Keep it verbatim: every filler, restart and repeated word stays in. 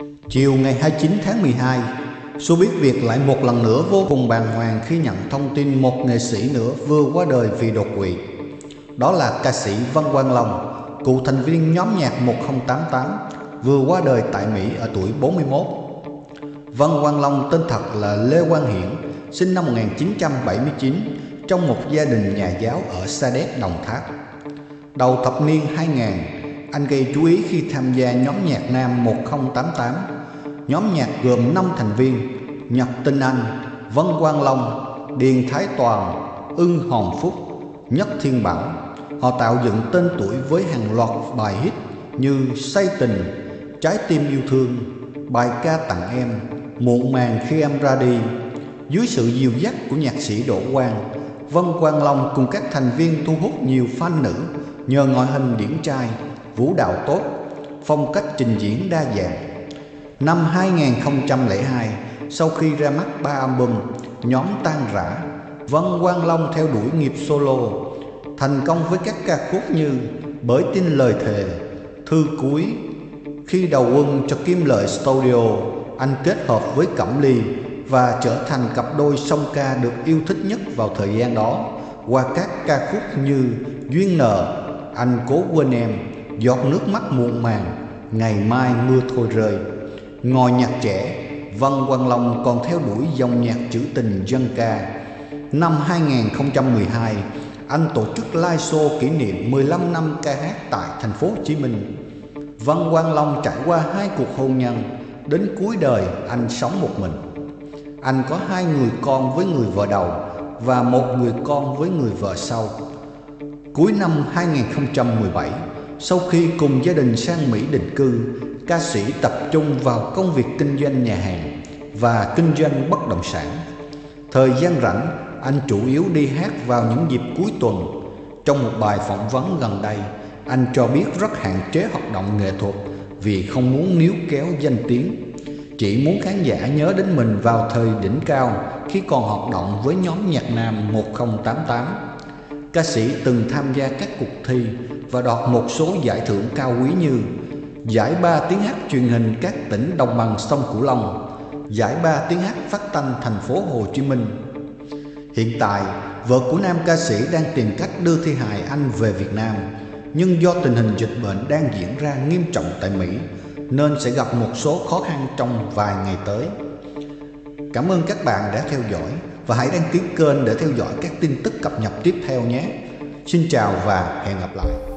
Chiều ngày hai mươi chín tháng mười hai, showbiz Việt lại một lần nữa vô cùng bàng hoàng khi nhận thông tin một nghệ sĩ nữa vừa qua đời vì đột quỵ. Đó là ca sĩ Vân Quang Long, cựu thành viên nhóm nhạc một không tám tám, vừa qua đời tại Mỹ ở tuổi bốn mươi mốt. Vân Quang Long tên thật là Lê Quang Hiển, sinh năm một nghìn chín trăm bảy mươi chín trong một gia đình nhà giáo ở Sa Đéc, Đồng Tháp. Đầu thập niên hai nghìn, anh gây chú ý khi tham gia nhóm nhạc nam một không tám tám. Nhóm nhạc gồm năm thành viên: Nhật Tinh Anh, Vân Quang Long, Điền Thái Toàn, Ưng Hòn Phúc, Nhất Thiên Bảo. Họ tạo dựng tên tuổi với hàng loạt bài hit như Say Tình, Trái Tim Yêu Thương, Bài Ca Tặng Em, Muộn Màng Khi Em Ra Đi. Dưới sự dìu dắt của nhạc sĩ Đỗ Quang, Vân Quang Long cùng các thành viên thu hút nhiều fan nữ nhờ ngoại hình điển trai, vũ đạo tốt, phong cách trình diễn đa dạng. Năm hai nghìn không trăm lẻ hai, sau khi ra mắt ba album, nhóm tan rã. Vân Quang Long theo đuổi nghiệp solo, thành công với các ca khúc như Bởi Tin Lời Thề, Thư Cuối, Khi Đầu Quân cho Kim Lợi Studio. Anh kết hợp với Cẩm Ly và trở thành cặp đôi song ca được yêu thích nhất vào thời gian đó qua các ca khúc như Duyên Nợ, Anh Cố Quên Em, Giọt Nước Mắt Muộn Màng, Ngày Mai Mưa Thôi Rơi. Ngoài nhạc trẻ, Vân Quang Long còn theo đuổi dòng nhạc trữ tình dân ca. Năm hai nghìn không trăm mười hai, anh tổ chức live show kỷ niệm mười lăm năm ca hát tại thành phố Hồ Chí Minh. Vân Quang Long trải qua hai cuộc hôn nhân, đến cuối đời anh sống một mình. Anh có hai người con với người vợ đầu và một người con với người vợ sau. Cuối năm hai nghìn không trăm mười bảy, sau khi cùng gia đình sang Mỹ định cư, ca sĩ tập trung vào công việc kinh doanh nhà hàng và kinh doanh bất động sản. Thời gian rảnh, anh chủ yếu đi hát vào những dịp cuối tuần. Trong một bài phỏng vấn gần đây, anh cho biết rất hạn chế hoạt động nghệ thuật vì không muốn níu kéo danh tiếng, chỉ muốn khán giả nhớ đến mình vào thời đỉnh cao khi còn hoạt động với nhóm nhạc nam một không tám tám. Ca sĩ từng tham gia các cuộc thi và đoạt một số giải thưởng cao quý như Giải ba tiếng hát truyền hình các tỉnh đồng bằng sông Cửu Long, Giải ba tiếng hát phát thanh thành phố Hồ Chí Minh. Hiện tại, vợ của nam ca sĩ đang tìm cách đưa thi hài anh về Việt Nam, nhưng do tình hình dịch bệnh đang diễn ra nghiêm trọng tại Mỹ nên sẽ gặp một số khó khăn trong vài ngày tới. Cảm ơn các bạn đã theo dõi và hãy đăng ký kênh để theo dõi các tin tức cập nhật tiếp theo nhé. Xin chào và hẹn gặp lại.